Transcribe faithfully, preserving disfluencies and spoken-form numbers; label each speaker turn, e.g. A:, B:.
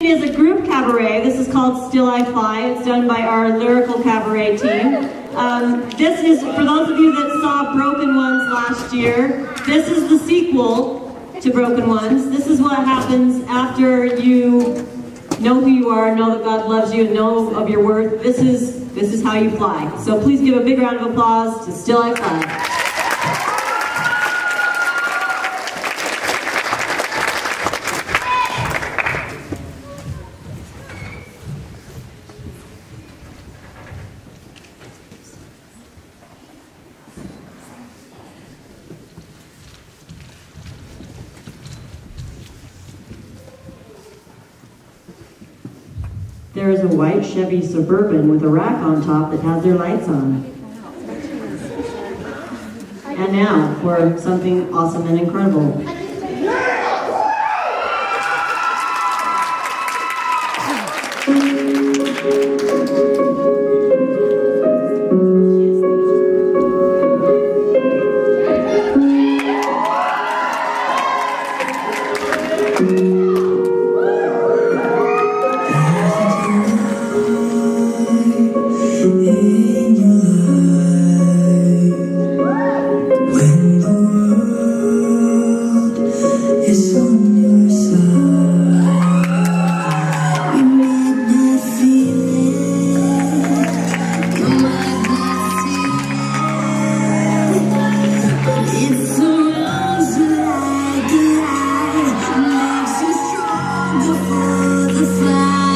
A: is a group cabaret. This is called Still I Fly. It's done by our Lyrical Cabaret team. Um, this is, for those of you that saw Broken Ones last year, this is the sequel to Broken Ones. This is what happens after you know who you are, know that God loves you, and know of your worth. This is, this is how you fly. So please give a big round of applause to Still I Fly. There is a white Chevy Suburban with a rack on top that has their lights on. And now for something awesome and incredible.
B: The fly.